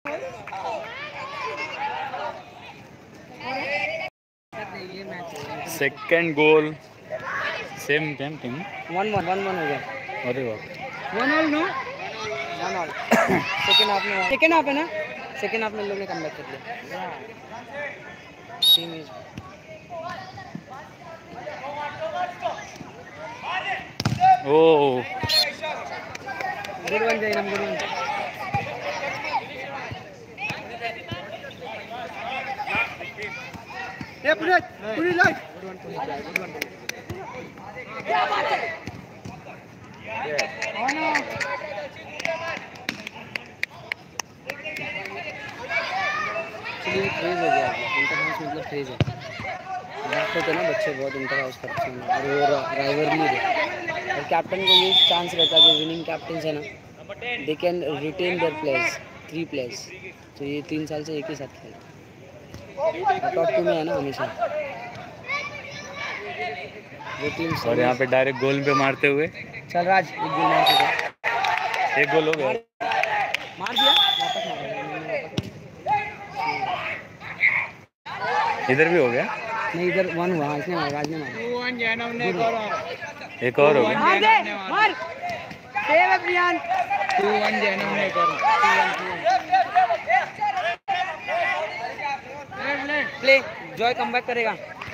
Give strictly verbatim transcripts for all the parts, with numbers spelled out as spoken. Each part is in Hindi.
Second goal same same team one one one one हो गया। अरे वाह one all no one all second half में सेकंड हाफ है ना सेकंड हाफ में लोग ने कमबैक कर लिया। Team is oh good one Jairam good one. ये पूरे पूरी लाइट गुड वन पूरी गुड वन क्या बात है नो चलिए क्रेज हो गया इंटर हाउस मतलब क्रेज है होते ना बच्चे बहुत इंटर हाउस करते हैं और वो राइवलरी है और कैप्टन को ये चांस रहता है जो विनिंग कैप्टन है ना they can retain their players three players तो ये तीन साल से एक ही साथ खेलते टॉप टू में है ना हमेशा वो टीम और यहाँ पे डायरेक्ट गोल पे मारते हुए चल राज एक गोल मार चुका एक गोल हो गया मार दिया वापस मार इधर भी हो गया नहीं इधर वन हुआ इसने मारा राज ने मारा एक और हो गया मार दे मार सेव है प्रियान टू वन जैनम ने कर प्ले जॉय कमबैक करेगा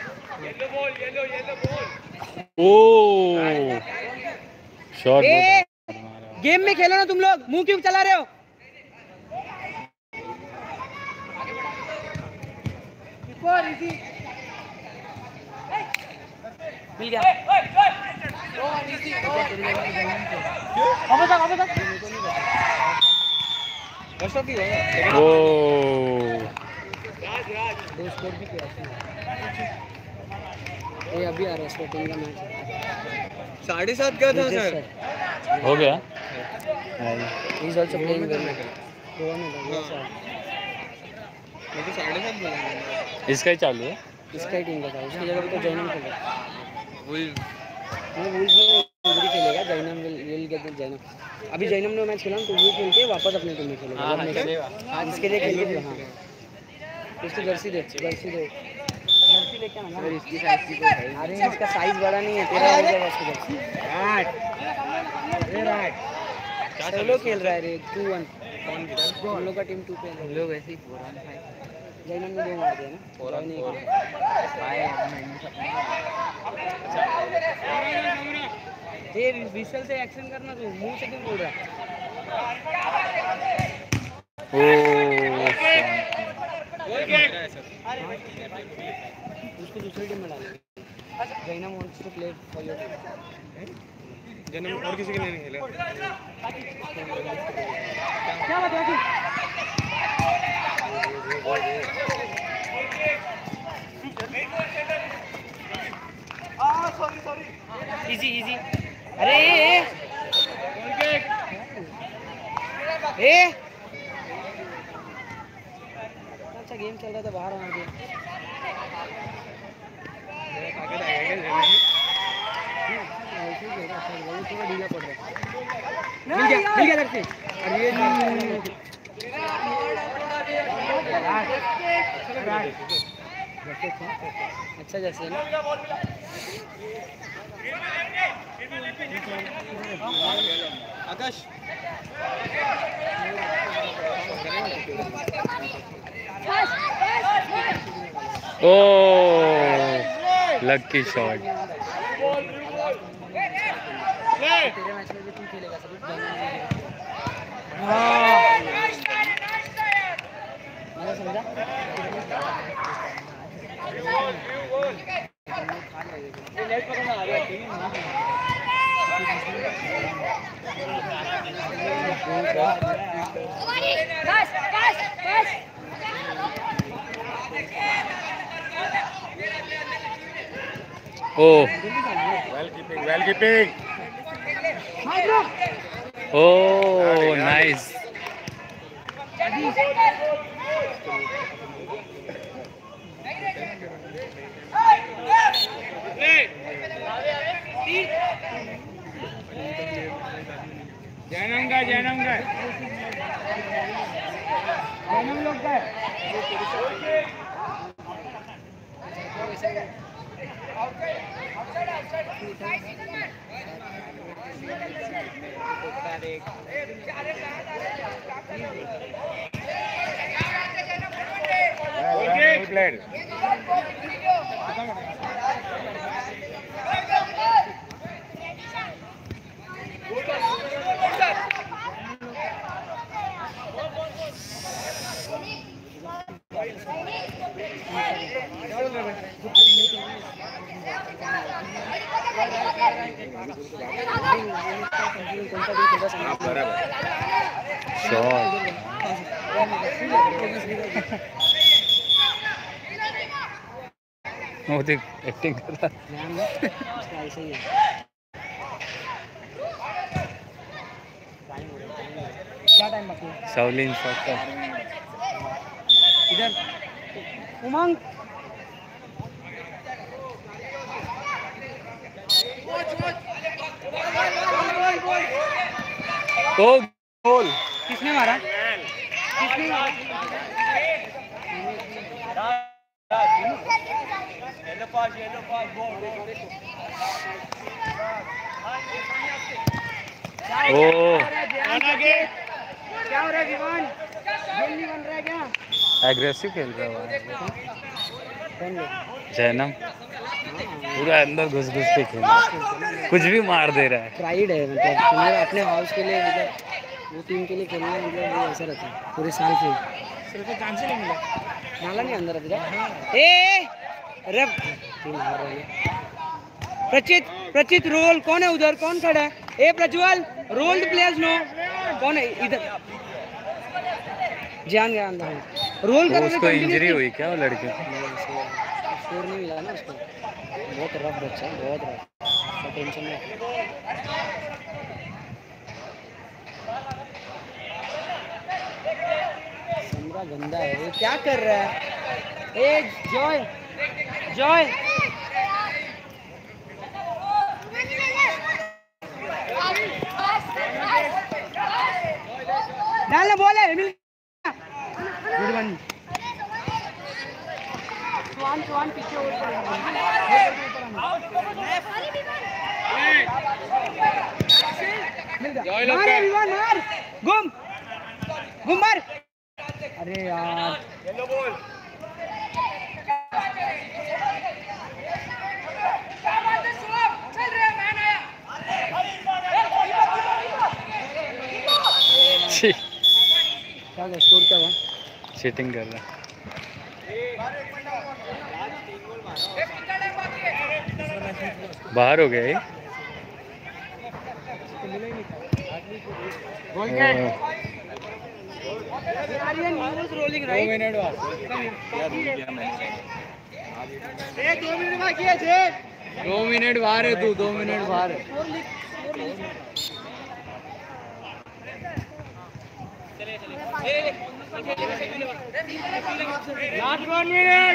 ओ शॉट गेम में खेलो ना तुम लोग मुंह क्यों चला रहे हो मिल गया ओ दो स्कोर भी किया ये अभी आ रहा है स्पोर्टिंग का मैच साढ़े सात का था सर हो गया he is also playing well Goa में था सर मैं तो साढ़े सात बोला इसका ही चालू है इसका ही टीम का था उसकी जगह पे तो जैनम खेलेगा वही वो वुल्फ में उधर ही खेलेगा Jainam will will get the Jainam अभी जैनम ने मैच खेला तो वो खेल के वापस अपने टीम में खेलेगा हां खेलेगा हां इसके लिए खेल के हां उसकी जर्सी दे जर्सी दे जर्सी लेके आना सर इसकी साइज की कोई है अरे इसका साइज बड़ा नहीं है तेरा हो जाएगा उसकी जर्सी राइट ये राइट चलो खेल रहा है रे टू वन कौन दस हम लोग का टीम टू पे है हम लोग ऐसे ही फोर वन फाइव जैनम ने दो मार दिया ना फोर वन फोर ये विसल से एक्शन करना तू मुंह से क्यों बोल रहा है ओ उसको दूसरी टीम में डाल Jainam wants to play for your team जन्म और किसी के लिए नहीं खेलेगा क्या बात है आ सॉरी सॉरी इजी इजी अरे ए ए अच्छा गेम चल रहा था बाहर आ गया थोड़ा ढीला पड़ रहा है मिल गया मिल गया दर्शी अरे अच्छा जैसे ना आकाश ओ लकी शॉट तेरे मैच में भी तू खेलेगा सब मैंने समझा oh well keeping well keeping oh nice Jainam का जैनम का वो देख एक्टिंग कर रहा ऐसे ही है। क्या टाइम बाकी है? साउलिन शॉट का इधर उमंग ओ गोल किसने मारा? किसने मारा? ओ क्या हो रहा है विमान? गोल नहीं बन रहा है क्या? एग्रेसिव खेल रहा है कौन लोग? जैनम पूरा अंदर घुस घुस के खेल कुछ भी मार दे रहा है। प्राइड है मतलब समझो अपने हाउस के लिए मतलब वो टीम के लिए खेलना मतलब वो ऐसा रहता है पूरे साल फिर सिर्फ चांस ही नहीं मिला नाला नहीं अंदर अभी तक ए अरे टीम हार रही है। प्रचित प्रचित रोल कौन है उधर? कौन खड़ा है? ए प्रज्वल रोल्ड प्लेयर्स नो कौन है इधर? जान गया अंदर रोल कर उसको इंजरी हुई क्या वो लड़के को? स्कोर नहीं मिला ना उसको। बहुत रफ बच्चा है बहुत रफ टेंशन में समरा गंदा है ये क्या कर रहा है? ए जॉय जॉय डालना बॉल है गुड वन स्वान स्वान पीछे और मार विमान मार गुम गुम मार अरे यार येलो बॉल क्या स्कोर क्या हुआ? चीटिंग कर रहा है। बाहर हो गया ये दो मिनट बाहर है तू दो मिनट बाहर है लास्ट वन मिनट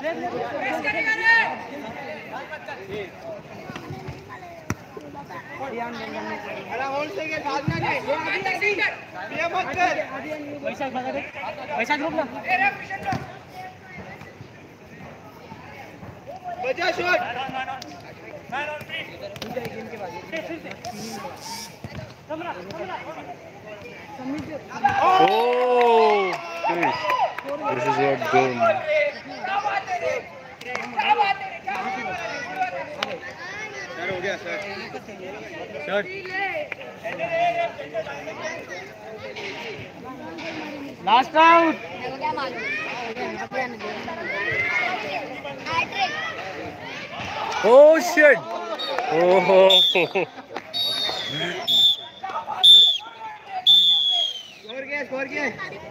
पैसा ग्रुप ना बचा shot Oh, this is your goal. Sir हो गया sir shot last out Oh shit! Oh. Score क्या स्कोर क्या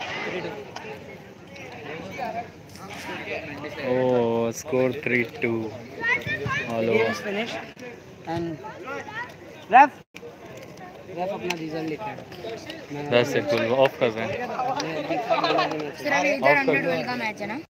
Oh, score three two. All over. Finish end ref ref अपना रिजल्ट लिखा है That's it. We'll off कर रहे हैं. सर अभी इधर अंडर ट्वेल्व का मैच है ना?